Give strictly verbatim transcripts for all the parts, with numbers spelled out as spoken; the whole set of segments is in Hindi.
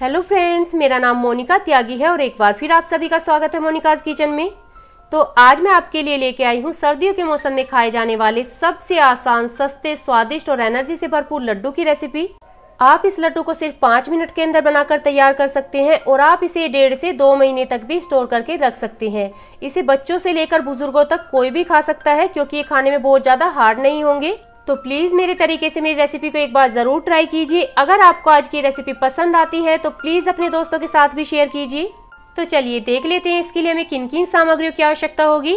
हेलो फ्रेंड्स, मेरा नाम मोनिका त्यागी है और एक बार फिर आप सभी का स्वागत है मोनिकाज किचन में। तो आज मैं आपके लिए लेके आई हूँ सर्दियों के मौसम में खाए जाने वाले सबसे आसान, सस्ते, स्वादिष्ट और एनर्जी से भरपूर लड्डू की रेसिपी। आप इस लड्डू को सिर्फ पाँच मिनट के अंदर बनाकर तैयार कर सकते हैं और आप इसे डेढ़ से दो महीने तक भी स्टोर करके रख सकते हैं। इसे बच्चों से लेकर बुजुर्गों तक कोई भी खा सकता है क्योंकि ये खाने में बहुत ज्यादा हार्ड नहीं होंगे। तो प्लीज मेरे तरीके से मेरी रेसिपी को एक बार जरूर ट्राई कीजिए। अगर आपको आज की रेसिपी पसंद आती है तो प्लीज अपने दोस्तों के साथ भी शेयर कीजिए। तो चलिए देख लेते हैं इसके लिए हमें किन किन सामग्रियों की आवश्यकता होगी।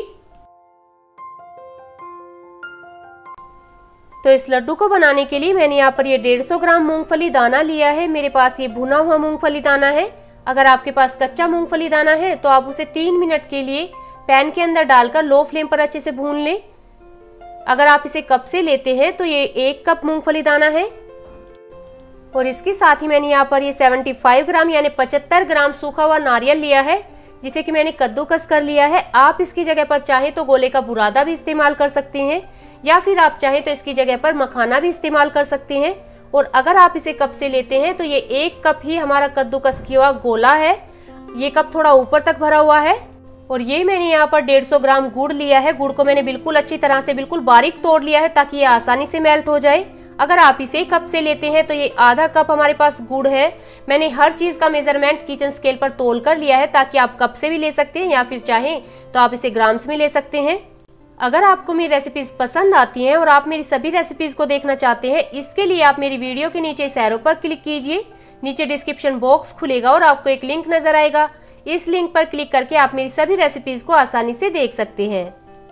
तो इस लड्डू को बनाने के लिए मैंने यहाँ पर ये डेढ़ सौ ग्राम मूंगफली दाना लिया है। मेरे पास ये भुना हुआ मूंगफली दाना है। अगर आपके पास कच्चा मूंगफली दाना है तो आप उसे तीन मिनट के लिए पैन के अंदर डालकर लो फ्लेम पर अच्छे से भून लें। अगर आप इसे कप से लेते हैं तो ये एक कप मूंगफली दाना है और इसके साथ ही मैंने यहाँ पर ये पचहत्तर ग्राम यानी पचहत्तर ग्राम सूखा हुआ नारियल लिया है जिसे कि मैंने कद्दूकस कर लिया है। आप इसकी जगह पर चाहें तो गोले का बुरादा भी इस्तेमाल कर सकते हैं या फिर आप चाहें तो इसकी जगह पर मखाना भी इस्तेमाल कर सकते हैं। और अगर आप इसे कप से लेते हैं तो ये एक कप ही हमारा कद्दूकस किया हुआ गोला है। ये कप थोड़ा ऊपर तक भरा हुआ है। और ये मैंने यहाँ पर डेढ़ सौ ग्राम गुड़ लिया है। गुड़ को मैंने बिल्कुल अच्छी तरह से बिल्कुल बारीक तोड़ लिया है ताकि ये आसानी से मेल्ट हो जाए। अगर आप इसे कप से लेते हैं तो ये आधा कप हमारे पास गुड़ है। मैंने हर चीज का मेजरमेंट किचन स्केल पर तोल कर लिया है ताकि आप कप से भी ले सकते हैं या फिर चाहें तो आप इसे ग्राम्स में ले सकते हैं। अगर आपको मेरी रेसिपीज पसंद आती हैं और आप मेरी सभी रेसिपीज को देखना चाहते हैं, इसके लिए आप मेरी वीडियो के नीचे इस एरो पर क्लिक कीजिए। नीचे डिस्क्रिप्शन बॉक्स खुलेगा और आपको एक लिंक नजर आएगा। इस लिंक पर क्लिक करके आप मेरी सभी रेसिपीज को आसानी से देख सकते हैं।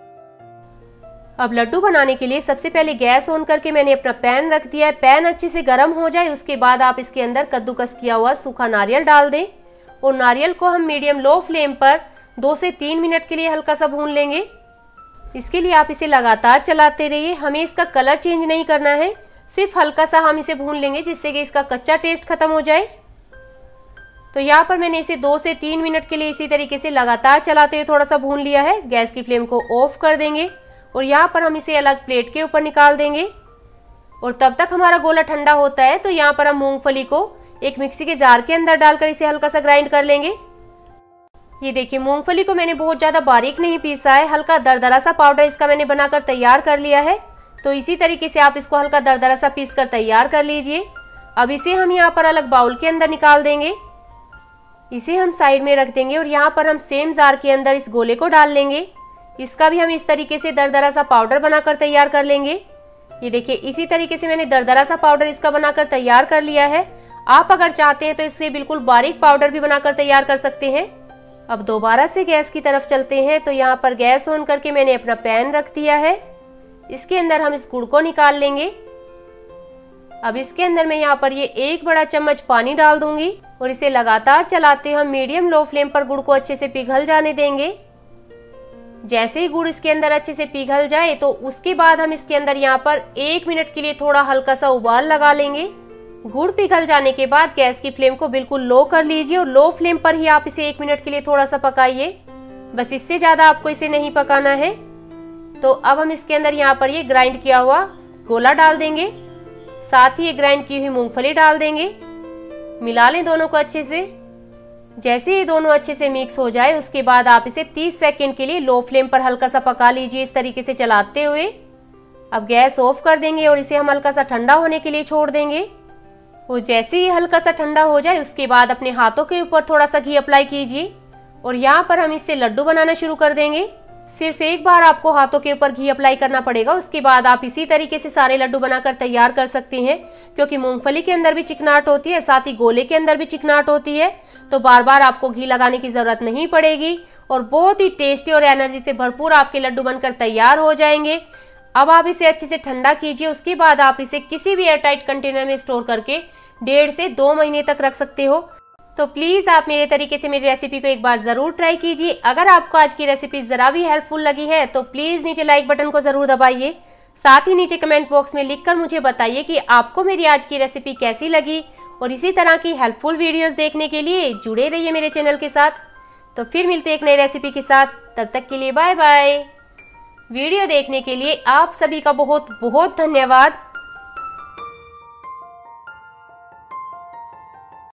अब लड्डू बनाने के लिए सबसे पहले गैस ऑन करके मैंने अपना पैन रख दिया है। पैन अच्छे से गर्म हो जाए उसके बाद आप इसके अंदर कद्दूकस किया हुआ सूखा नारियल डाल दें और नारियल को हम मीडियम लो फ्लेम पर दो से तीन मिनट के लिए हल्का सा भून लेंगे। इसके लिए आप इसे लगातार चलाते रहिए। हमें इसका कलर चेंज नहीं करना है, सिर्फ हल्का सा हम इसे भून लेंगे जिससे कि इसका कच्चा टेस्ट खत्म हो जाए। तो यहाँ पर मैंने इसे दो से तीन मिनट के लिए इसी तरीके से लगातार चलाते हुए थोड़ा सा भून लिया है। गैस की फ्लेम को ऑफ कर देंगे और यहाँ पर हम इसे अलग प्लेट के ऊपर निकाल देंगे। और तब तक हमारा गोला ठंडा होता है तो यहाँ पर हम मूंगफली को एक मिक्सी के जार के अंदर डालकर इसे हल्का सा ग्राइंड कर लेंगे। ये देखिए, मूंगफली को मैंने बहुत ज्यादा बारीक नहीं पीसा है, हल्का दरदरा सा पाउडर इसका मैंने बनाकर तैयार कर लिया है। तो इसी तरीके से आप इसको हल्का दरदरा सा पीस कर तैयार कर लीजिए। अब इसे हम यहाँ पर अलग बाउल के अंदर निकाल देंगे। इसे हम साइड में रख देंगे और यहाँ पर हम सेम जार के अंदर इस गोले को डाल लेंगे। इसका भी हम इस तरीके से दरदरा सा पाउडर बनाकर तैयार कर लेंगे। ये देखिए, इसी तरीके से मैंने दरदरा सा पाउडर इसका बनाकर तैयार कर लिया है। आप अगर चाहते हैं तो इससे बिल्कुल बारीक पाउडर भी बनाकर तैयार कर सकते हैं। अब दोबारा से गैस की तरफ चलते हैं। तो यहाँ पर गैस ऑन करके मैंने अपना पैन रख दिया है। इसके अंदर हम इस गुड़ को निकाल लेंगे। अब इसके अंदर मैं यहाँ पर ये एक बड़ा चम्मच पानी डाल दूंगी और इसे लगातार चलाते हम मीडियम लो फ्लेम पर गुड़ को अच्छे से पिघल जाने देंगे। जैसे ही गुड़ इसके अंदर अच्छे से पिघल जाए तो उसके बाद हम इसके अंदर यहाँ पर एक मिनट के लिए थोड़ा हल्का सा उबाल लगा लेंगे। गुड़ पिघल जाने के बाद गैस की फ्लेम को बिल्कुल लो कर लीजिए और लो फ्लेम पर ही आप इसे एक मिनट के लिए थोड़ा सा पकाइए। बस इससे ज्यादा आपको इसे नहीं पकाना है। तो अब हम इसके अंदर यहाँ पर ये ग्राइंड किया हुआ गोला डाल देंगे, साथ ही ये ग्राइंड की हुई मूंगफली डाल देंगे। मिला लें दोनों को अच्छे से। जैसे ये दोनों अच्छे से मिक्स हो जाए उसके बाद आप इसे तीस सेकंड के लिए लो फ्लेम पर हल्का सा पका लीजिए इस तरीके से चलाते हुए। अब गैस ऑफ कर देंगे और इसे हम हल्का सा ठंडा होने के लिए छोड़ देंगे। और जैसे ही हल्का सा ठंडा हो जाए उसके बाद अपने हाथों के ऊपर थोड़ा सा घी अप्लाई कीजिए और यहाँ पर हम इससे लड्डू बनाना शुरू कर देंगे। सिर्फ एक बार आपको हाथों के ऊपर घी अप्लाई करना पड़ेगा, उसके बाद आप इसी तरीके से सारे लड्डू बनाकर तैयार कर सकते हैं। क्योंकि मूंगफली के अंदर भी चिकनाहट होती है, साथ ही गोले के अंदर भी चिकनाहट होती है, तो बार बार आपको घी लगाने की जरूरत नहीं पड़ेगी और बहुत ही टेस्टी और एनर्जी से भरपूर आपके लड्डू बनकर तैयार हो जाएंगे। अब आप इसे अच्छे से ठंडा कीजिए। उसके बाद आप इसे किसी भी एयरटाइट कंटेनर में स्टोर करके डेढ़ से दो महीने तक रख सकते हो। तो प्लीज आप मेरे तरीके से मेरी रेसिपी को एक बार जरूर ट्राई कीजिए। अगर आपको आज की रेसिपी जरा भी हेल्पफुल लगी है तो प्लीज नीचे लाइक बटन को जरूर दबाइए। साथ ही नीचे कमेंट बॉक्स में लिखकर मुझे बताइए कि आपको मेरी आज की रेसिपी कैसी लगी। और इसी तरह की हेल्पफुल वीडियोस देखने के लिए जुड़े रहिए मेरे चैनल के साथ। तो फिर मिलते हैं एक नई रेसिपी के साथ, तब तक के लिए बाय बाय। वीडियो देखने के लिए आप सभी का बहुत बहुत धन्यवाद।